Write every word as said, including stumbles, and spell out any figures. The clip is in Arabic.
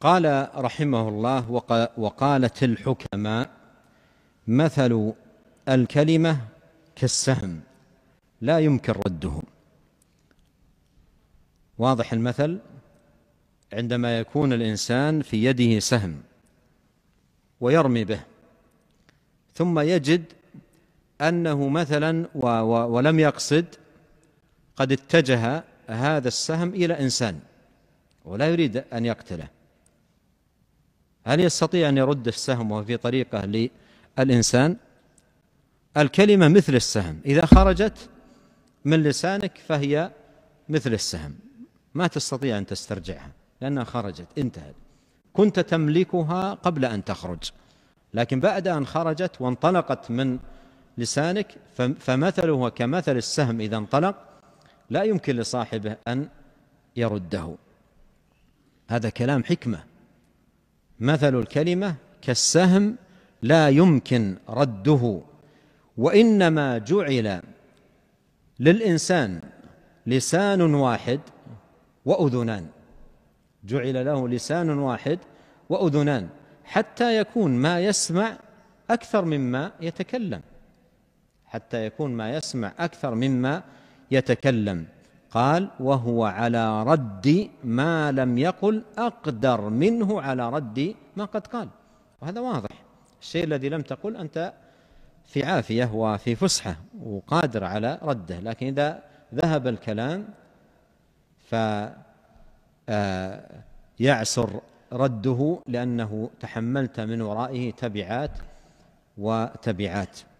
قال رحمه الله: وقالت الحكماء مثل الكلمة كالسهم لا يمكن رده. واضح المثل؟ عندما يكون الإنسان في يده سهم ويرمي به، ثم يجد أنه مثلا ولم يقصد قد اتجه هذا السهم إلى إنسان ولا يريد أن يقتله، هل يستطيع أن يرد السهم وهو في طريقه للإنسان؟ الكلمة مثل السهم، إذا خرجت من لسانك فهي مثل السهم، ما تستطيع أن تسترجعها لأنها خرجت، انتهت. كنت تملكها قبل أن تخرج، لكن بعد أن خرجت وانطلقت من لسانك فمثله كمثل السهم إذا انطلق لا يمكن لصاحبه أن يرده. هذا كلام حكمة. مثل الكلمة كالسهم لا يمكن رده، وإنما جعل للإنسان لسان واحد وأذنان، جعل له لسان واحد وأذنان حتى يكون ما يسمع أكثر مما يتكلم، حتى يكون ما يسمع أكثر مما يتكلم. قال: وهو على رد ما لم يقل أقدر منه على رد ما قد قال. وهذا واضح، الشيء الذي لم تقل أنت في عافية وفي فسحة وقادر على رده، لكن إذا ذهب الكلام فيعسر رده لأنه تحملت من ورائه تبعات وتبعات.